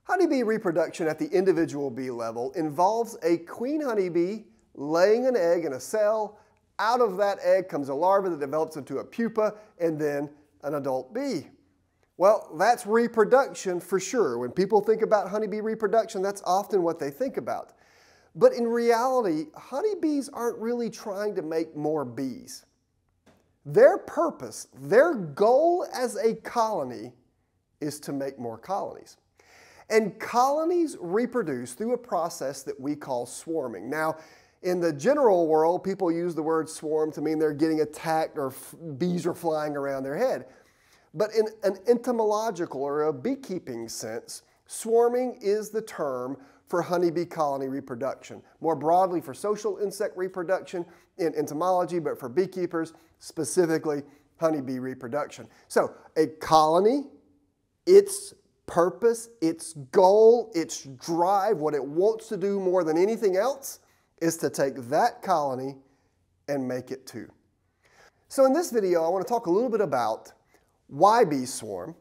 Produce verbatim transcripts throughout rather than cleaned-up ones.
Honeybee reproduction at the individual bee level involves a queen honeybee laying an egg in a cell. Out of that egg comes a larva that develops into a pupa and then an adult bee. Well, that's reproduction for sure. When people think about honeybee reproduction, that's often what they think about. But in reality, honeybees aren't really trying to make more bees. Their purpose, their goal as a colony is to make more colonies. And colonies reproduce through a process that we call swarming. Now, in the general world, people use the word swarm to mean they're getting attacked or bees are flying around their head. But in an entomological or a beekeeping sense, swarming is the term for honeybee colony reproduction. More broadly for social insect reproduction in entomology, but for beekeepers, specifically honeybee reproduction. So a colony, its purpose, its goal, its drive, what it wants to do more than anything else is to take that colony and make it two. So in this video, I want to talk a little bit about why bees swarm,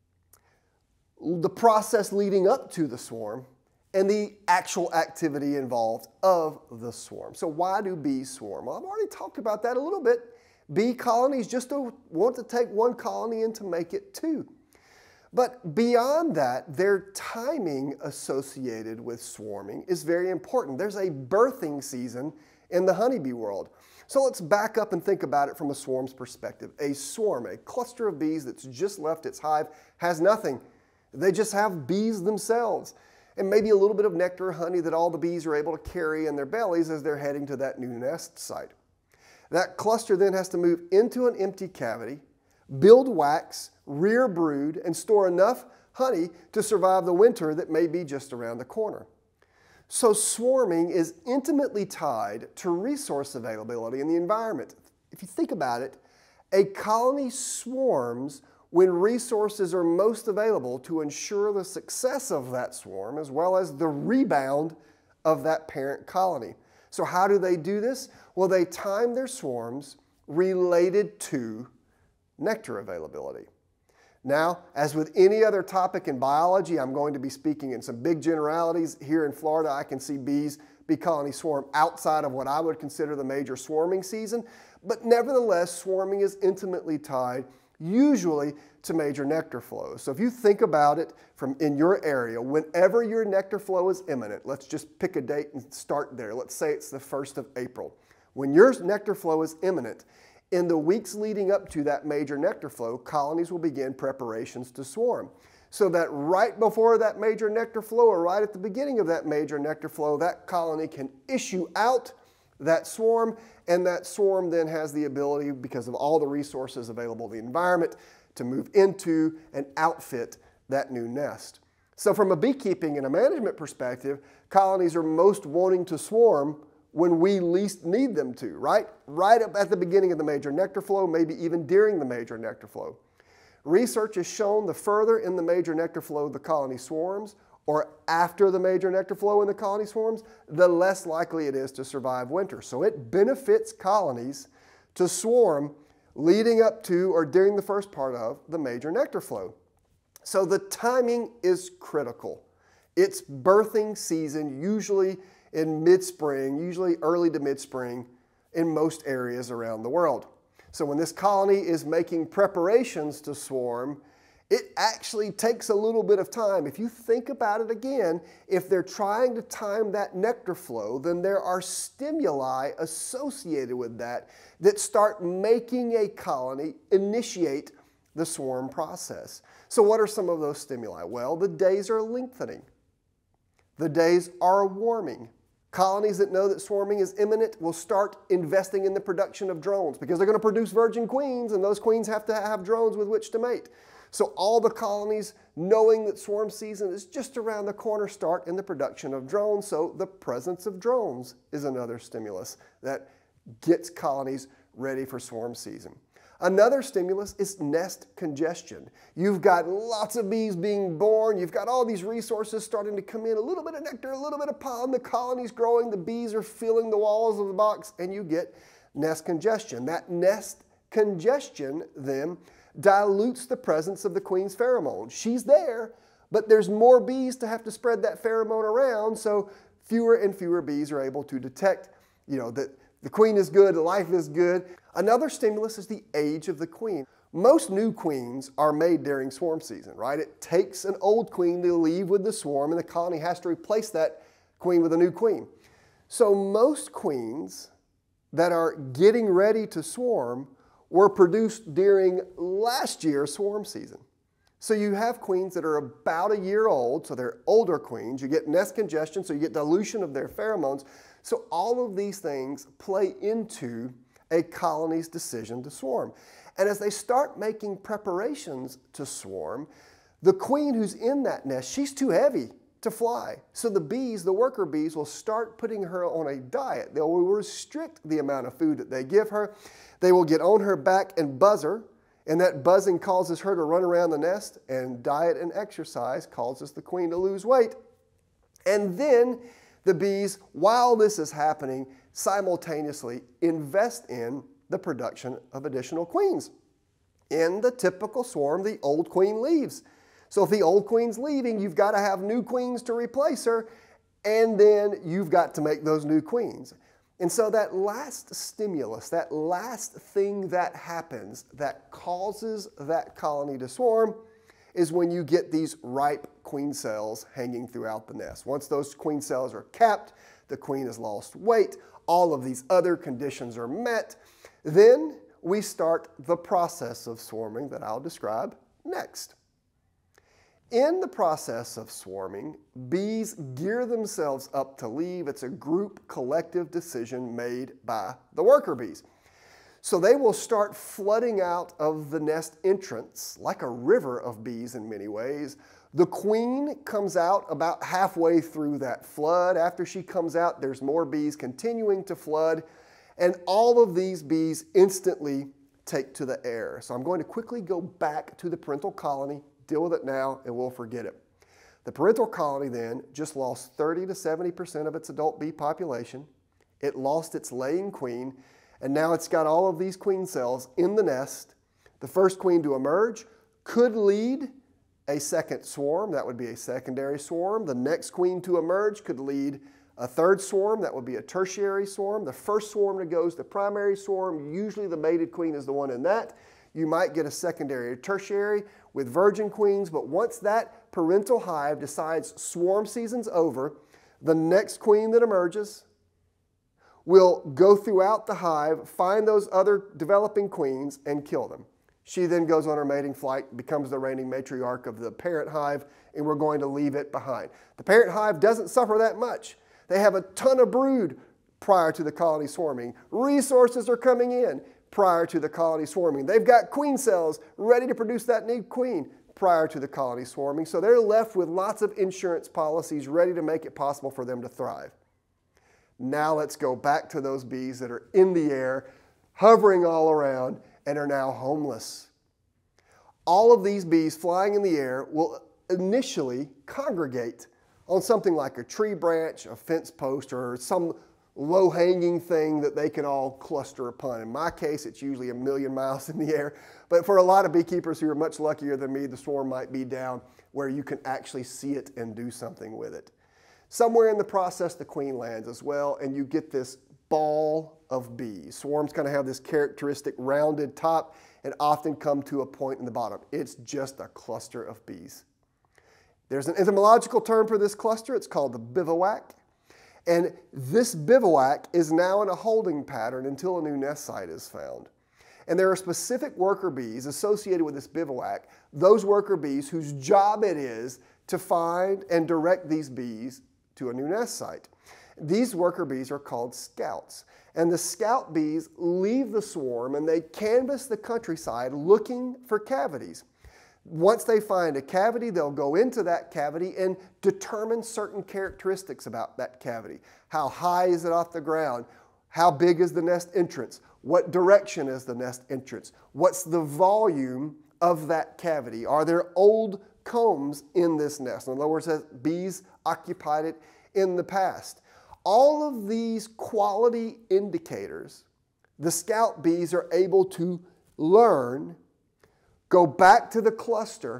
the process leading up to the swarm, and the actual activity involved of the swarm. So why do bees swarm? Well, I've already talked about that a little bit. Bee colonies just want to take one colony and to make it two. But beyond that, their timing associated with swarming is very important. There's a birthing season in the honeybee world. So let's back up and think about it from a swarm's perspective. A swarm, a cluster of bees that's just left its hive, has nothing. They just have bees themselves, and maybe a little bit of nectar or honey that all the bees are able to carry in their bellies as they're heading to that new nest site. That cluster then has to move into an empty cavity, build wax, rear brood, and store enough honey to survive the winter that may be just around the corner. So swarming is intimately tied to resource availability in the environment. If you think about it, a colony swarms when resources are most available to ensure the success of that swarm as well as the rebound of that parent colony. So how do they do this? Well, they time their swarms related to nectar availability. Now, as with any other topic in biology, I'm going to be speaking in some big generalities. Here in Florida, I can see bees, bee colonies swarm outside of what I would consider the major swarming season, but nevertheless, swarming is intimately tied usually to major nectar flows. So if you think about it from in your area, whenever your nectar flow is imminent, let's just pick a date and start there. Let's say it's the first of April. When your nectar flow is imminent, in the weeks leading up to that major nectar flow, colonies will begin preparations to swarm. So that right before that major nectar flow, or right at the beginning of that major nectar flow, that colony can issue out that swarm, and that swarm then has the ability, because of all the resources available in the environment, to move into and outfit that new nest. So from a beekeeping and a management perspective, colonies are most wanting to swarm when we least need them to, right? Right up at the beginning of the major nectar flow, maybe even during the major nectar flow. Research has shown the further in the major nectar flow the colony swarms, or after the major nectar flow and the colony swarms, the less likely it is to survive winter. So it benefits colonies to swarm leading up to or during the first part of the major nectar flow. So the timing is critical. It's birthing season, usually in mid-spring, usually early to mid-spring in most areas around the world. So when this colony is making preparations to swarm, it actually takes a little bit of time. If you think about it again, if they're trying to time that nectar flow, then there are stimuli associated with that that start making a colony initiate the swarm process. So what are some of those stimuli? Well, the days are lengthening. The days are warming. Colonies that know that swarming is imminent will start investing in the production of drones because they're going to produce virgin queens, and those queens have to have drones with which to mate. So all the colonies, knowing that swarm season is just around the corner, start in the production of drones. So the presence of drones is another stimulus that gets colonies ready for swarm season. Another stimulus is nest congestion. You've got lots of bees being born. You've got all these resources starting to come in, a little bit of nectar, a little bit of pollen, the colony's growing, the bees are filling the walls of the box, and you get nest congestion. That nest congestion then dilutes the presence of the queen's pheromone. She's there, but there's more bees to have to spread that pheromone around, so fewer and fewer bees are able to detect, you know, that the queen is good, life is good. Another stimulus is the age of the queen. Most new queens are made during swarm season, right? It takes an old queen to leave with the swarm, and the colony has to replace that queen with a new queen. So most queens that are getting ready to swarm were produced during last year's swarm season. So you have queens that are about a year old, so they're older queens. You get nest congestion, so you get dilution of their pheromones. So all of these things play into a colony's decision to swarm. And as they start making preparations to swarm, the queen who's in that nest, she's too heavy to fly. So the bees, the worker bees, will start putting her on a diet. They will restrict the amount of food that they give her. They will get on her back and buzz her, and that buzzing causes her to run around the nest, and diet and exercise causes the queen to lose weight. And then the bees, while this is happening, simultaneously invest in the production of additional queens. In the typical swarm, the old queen leaves. So if the old queen's leaving, you've got to have new queens to replace her, and then you've got to make those new queens. And so that last stimulus, that last thing that happens that causes that colony to swarm is when you get these ripe queen cells hanging throughout the nest. Once those queen cells are capped, the queen has lost weight, all of these other conditions are met, then we start the process of swarming that I'll describe next. In the process of swarming, bees gear themselves up to leave. It's a group collective decision made by the worker bees. So they will start flooding out of the nest entrance like a river of bees in many ways. The queen comes out about halfway through that flood. After she comes out, there's more bees continuing to flood, and all of these bees instantly take to the air. So I'm going to quickly go back to the parental colony, deal with it now, and we'll forget it. The parental colony then just lost thirty to seventy percent of its adult bee population. It lost its laying queen, and now it's got all of these queen cells in the nest. The first queen to emerge could lead a second swarm. That would be a secondary swarm. The next queen to emerge could lead a third swarm. That would be a tertiary swarm. The first swarm that goes to primary swarm, usually the mated queen is the one in that. You might get a secondary or tertiary with virgin queens, but once that parental hive decides swarm season's over, the next queen that emerges will go throughout the hive, find those other developing queens, and kill them. She then goes on her mating flight, becomes the reigning matriarch of the parent hive, and we're going to leave it behind. The parent hive doesn't suffer that much. They have a ton of brood prior to the colony swarming. Resources are coming in prior to the colony swarming. They've got queen cells ready to produce that new queen prior to the colony swarming. So they're left with lots of insurance policies ready to make it possible for them to thrive. Now let's go back to those bees that are in the air, hovering all around, and are now homeless. All of these bees flying in the air will initially congregate on something like a tree branch, a fence post, or some low-hanging thing that they can all cluster upon. In my case, it's usually a million miles in the air, but for a lot of beekeepers who are much luckier than me, the swarm might be down where you can actually see it and do something with it. Somewhere in the process, the queen lands as well, and you get this ball of bees. Swarms kind of have this characteristic rounded top and often come to a point in the bottom. It's just a cluster of bees. There's an etymological term for this cluster. It's called the bivouac. And this bivouac is now in a holding pattern until a new nest site is found. And there are specific worker bees associated with this bivouac, those worker bees whose job it is to find and direct these bees to a new nest site. These worker bees are called scouts. And the scout bees leave the swarm and they canvass the countryside looking for cavities. Once they find a cavity, they'll go into that cavity and determine certain characteristics about that cavity. How high is it off the ground? How big is the nest entrance? What direction is the nest entrance? What's the volume of that cavity? Are there old combs in this nest? In other words, has bees occupied it in the past? All of these quality indicators, the scout bees are able to learn, go back to the cluster,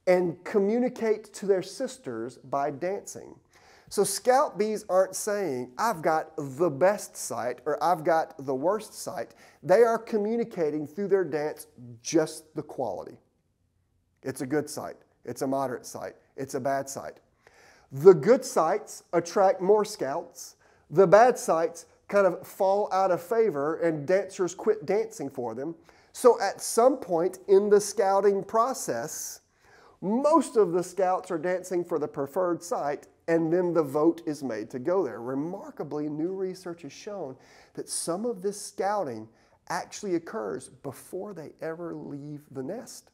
and communicate to their sisters by dancing. So scout bees aren't saying, I've got the best site or I've got the worst site. They are communicating through their dance just the quality. It's a good site. It's a moderate site. It's a bad site. The good sites attract more scouts. The bad sites kind of fall out of favor and dancers quit dancing for them. So at some point in the scouting process, most of the scouts are dancing for the preferred site, and then the vote is made to go there. Remarkably, new research has shown that some of this scouting actually occurs before they ever leave the nest.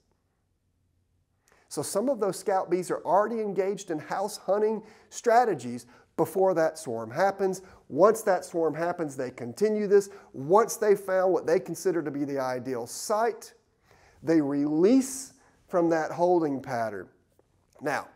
So some of those scout bees are already engaged in house hunting strategies before that swarm happens. Once that swarm happens, they continue this. Once they found what they consider to be the ideal site, they release from that holding pattern. Now,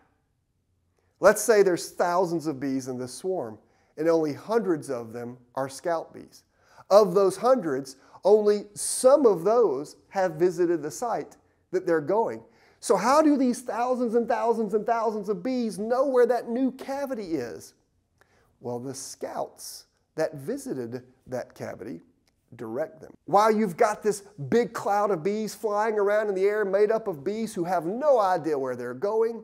let's say there's thousands of bees in this swarm, and only hundreds of them are scout bees. Of those hundreds, only some of those have visited the site that they're going. So how do these thousands and thousands and thousands of bees know where that new cavity is? Well, the scouts that visited that cavity direct them. While you've got this big cloud of bees flying around in the air made up of bees who have no idea where they're going,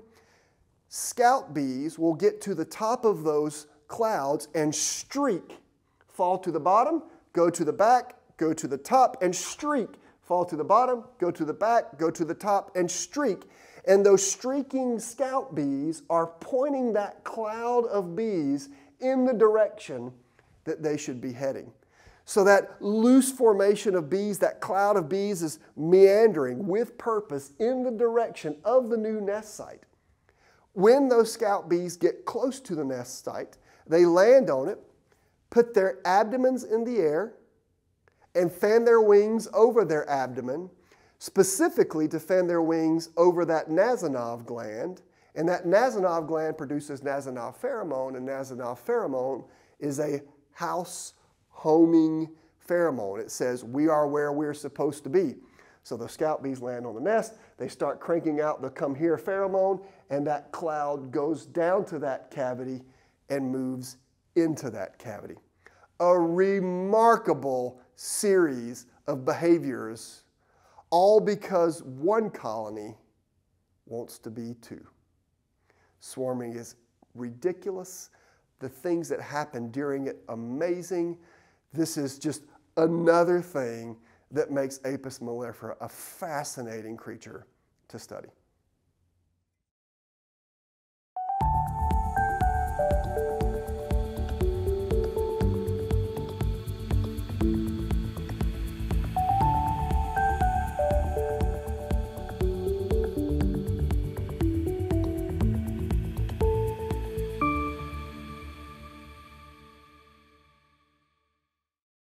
scout bees will get to the top of those clouds and streak, fall to the bottom, go to the back, go to the top, and streak, fall to the bottom, go to the back, go to the top, and streak. And those streaking scout bees are pointing that cloud of bees in the direction that they should be heading. So that loose formation of bees, that cloud of bees is meandering with purpose in the direction of the new nest site. When those scout bees get close to the nest site, they land on it, put their abdomens in the air, and fan their wings over their abdomen, specifically to fan their wings over that Nasonov gland. And that Nasonov gland produces Nasonov pheromone, and Nasonov pheromone is a house homing pheromone. It says, we are where we're supposed to be. So the scout bees land on the nest, they start cranking out the come here pheromone, and that cloud goes down to that cavity and moves into that cavity. A remarkable series of behaviors, all because one colony wants to be two. Swarming is ridiculous. The things that happen during it, amazing. This is just another thing that makes Apis mellifera a fascinating creature to study.